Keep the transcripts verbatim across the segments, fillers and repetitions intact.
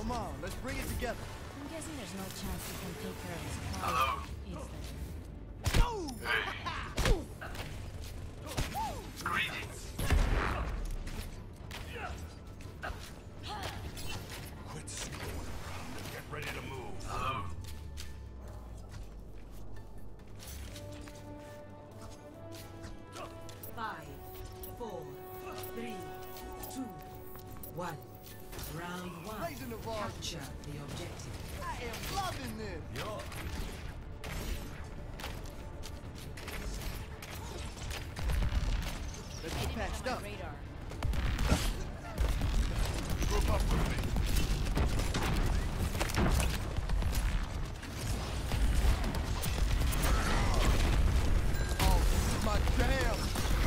Come on, let's bring it together. I'm guessing there's no chance he can take care of his Hello? problem. Is there? Hey. Greetings. Quit screwing around and get ready to move. Hello? Five, four, three, two, one. Round one. Raising the bar. Capture the objective. I am loving this. Yo. Let's get patched up. Radar. Group up with me. Oh, this is my jam.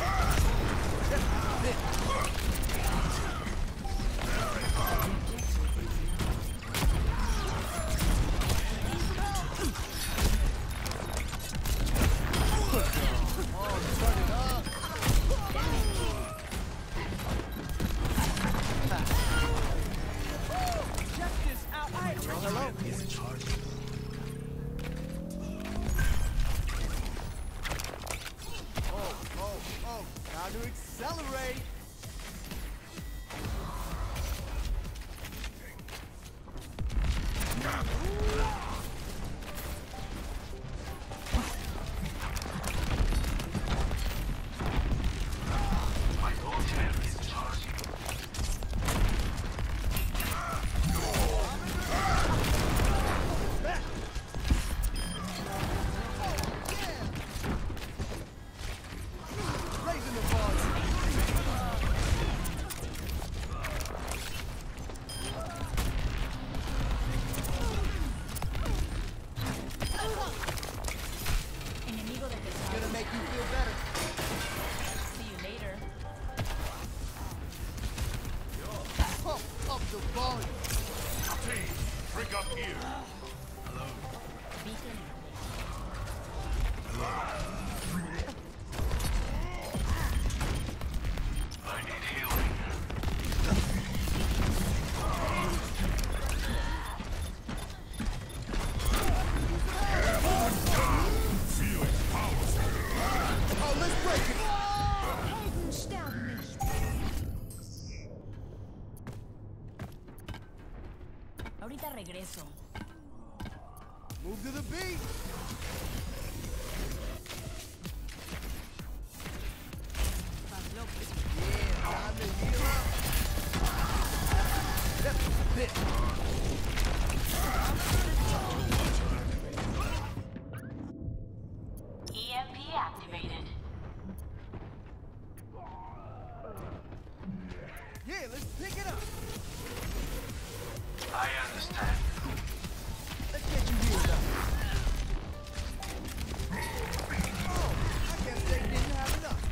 Time to accelerate! My ultimate is charging. Raising the bar! Enemigo Gonna detectado. make you feel better. See you later. Pump up the volume. Team, drink up here. Beacon. I need healing. Feeling powerful. Oh, let's break it! Sterben nicht. Ahorita regreso. Move to the beat! Yeah, time to heal up! Yep, this. E M P activated. Yeah, let's pick it up! I understand. Let's get you healed up. Oh, I guess they didn't have enough.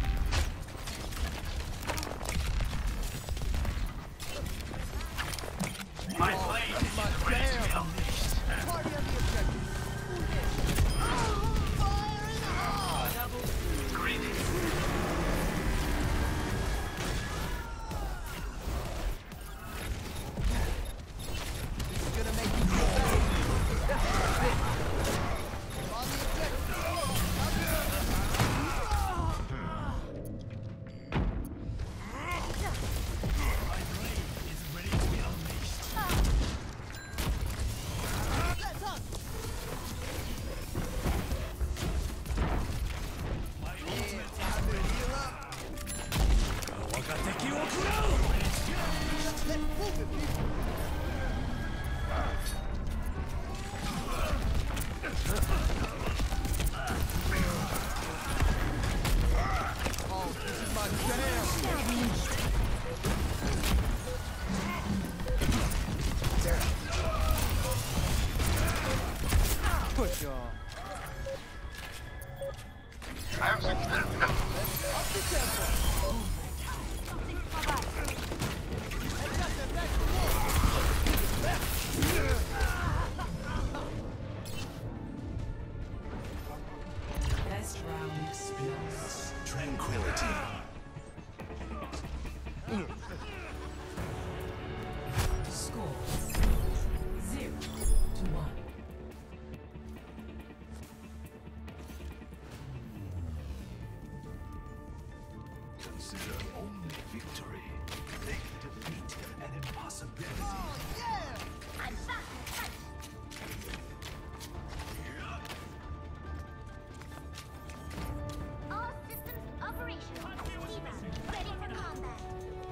My Oh, blade this is my is ready to be jam. unleashed. Party on the objective. Oh, fire in the hole! Greetings. This is gonna make you feel better. On the objective. My blade is ready to be unleashed. Let's hunt. My Yeah, ultimate time to heal up. 若敵を食らう Let's move it, people. Oh, this is my jam. Push on. I have success. Up the tempo. Let's got that back to work. consider only victory. They can defeat an impossibility. I'm back in sight. All systems operational. Diva, ready for combat.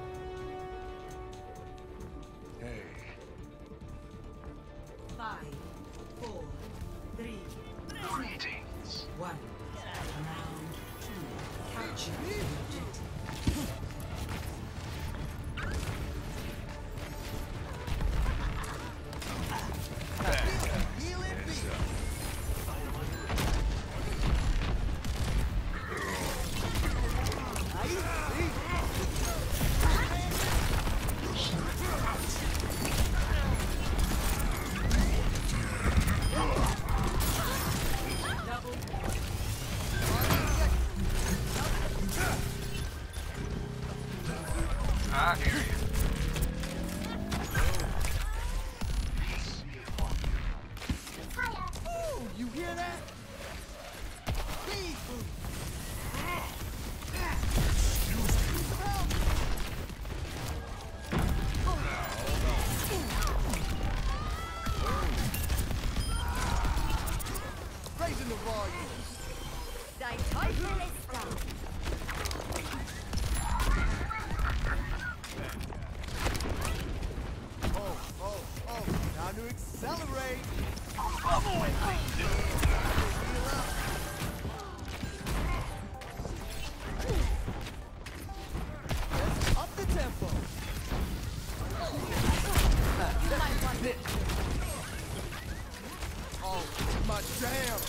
Hey. Five, four, three, Greetings. one. Round two. Capture the objective. I hear you. Ooh, You hear that? Speed boost. Raising the volume. Die Teufel ist da. Oh, oh, oh. Time to accelerate. Let's up the tempo. Oh, my damn.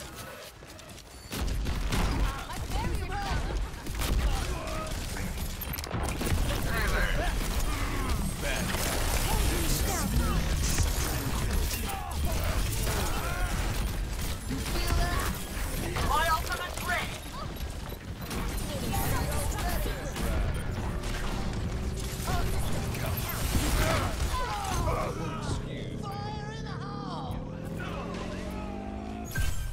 My ultimate's ready. Fire in the hole!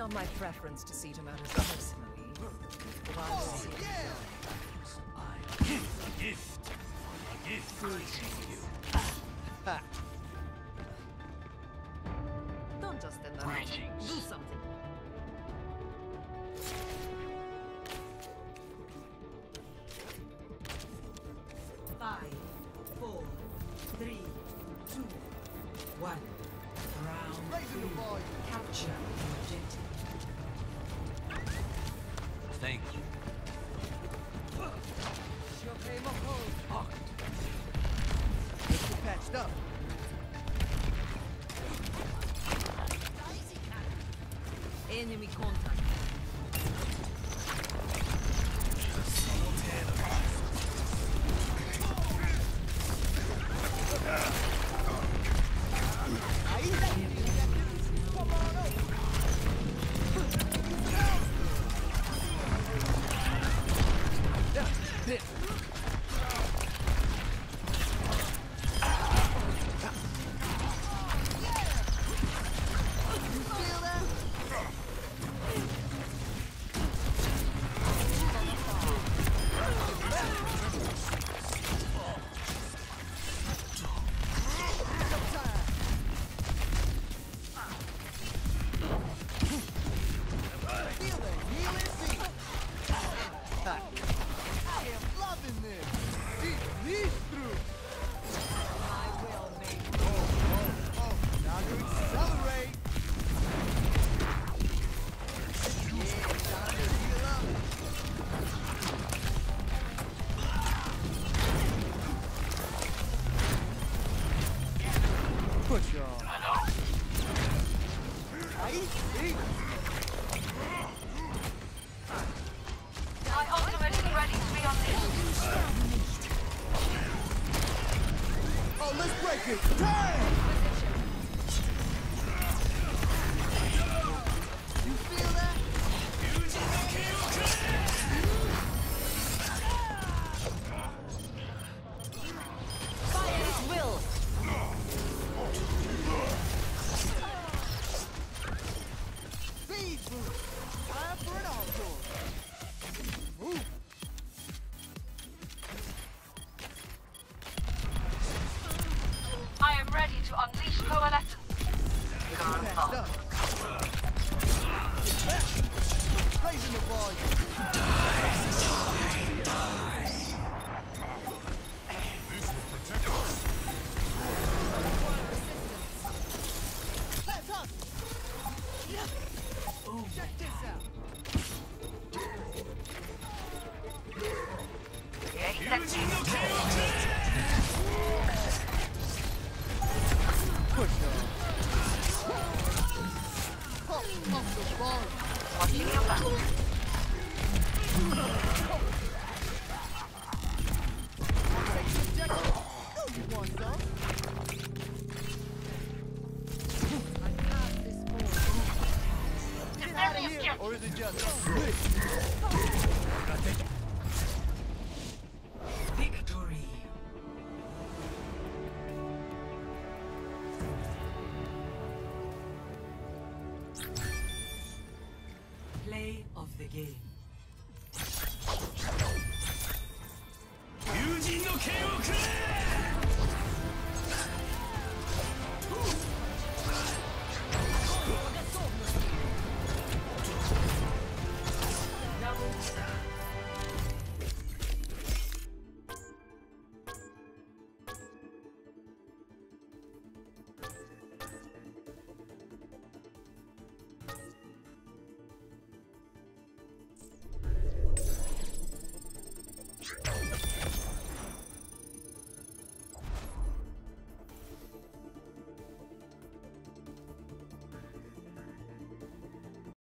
not my preference to see to matters personally. But I'll see. A gift. A gift. Ha! Don't just stand around. Greetings. Do something. Five, four, three, two, one. Round Raising the three. volume. Capture the objective. Thank you. Okay, my home. Let's get patched up. Enemy contact. Come on over. Yeah, hit. You feel that? Feel the healing beat. Ha. I am loving this. Deep these through. I will make Oh, oh, oh. Time to accelerate. Yeah, time to heal up. Push on. Ahí, sí. My ultimate is ready to be unleashed. Oh, let's break it. Turn! You feel that? fire at will. Speed boost. Time for an encore. Move. I am ready to unleash coalescence. Patched up. Get back. Raising the volume. Let's hustle. Check this out. Push on. Pump, pump the volume. Watching your back. Take the objective. Oh, you want some? I have this ball. Get out of here, or is it just this? Victory. Play of the game.